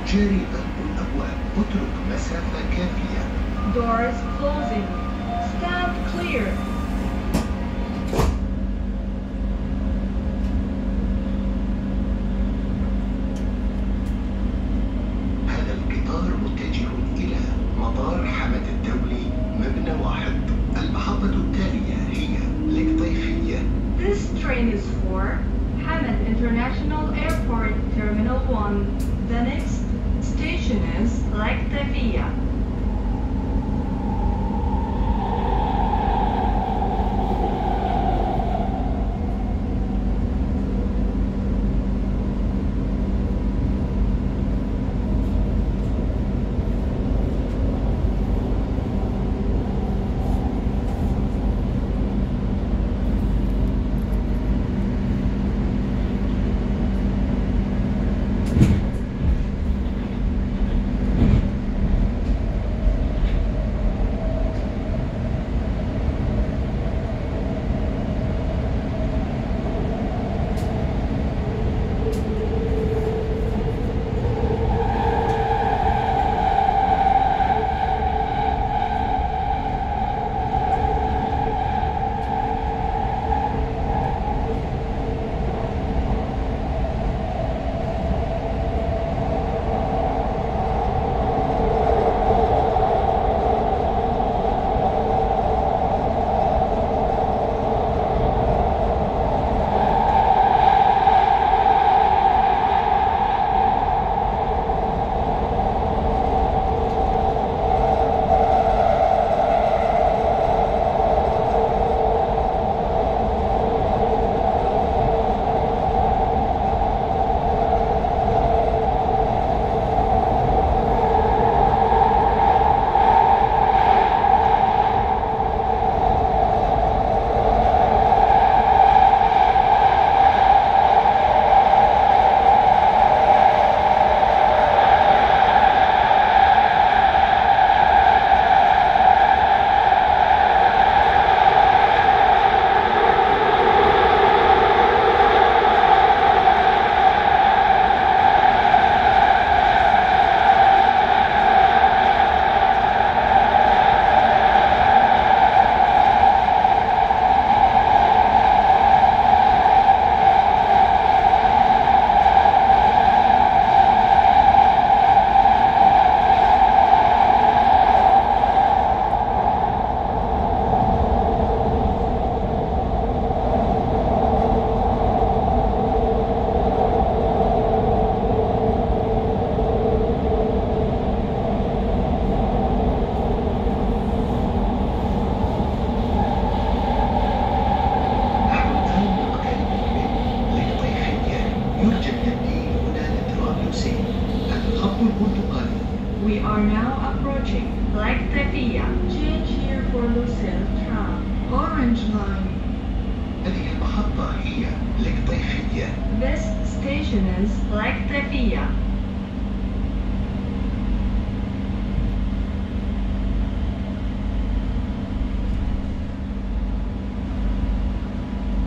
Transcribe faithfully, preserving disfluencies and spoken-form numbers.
جاري غلق الأبواب. اترك مسافة كافية. Doors closing. Stand clear. هذا القطار متجه إلى مطار حمد الدولي مبنى واحد. المحطة التالية هي لقطيفية. This train is for Hamad International Airport Terminal one. The next station is Laqtawiya. We are now approaching Laqtawiya. Change here for Lucille tram. Orange line. هذه المحطة هي لقطيفية. This station is Laqtawiya.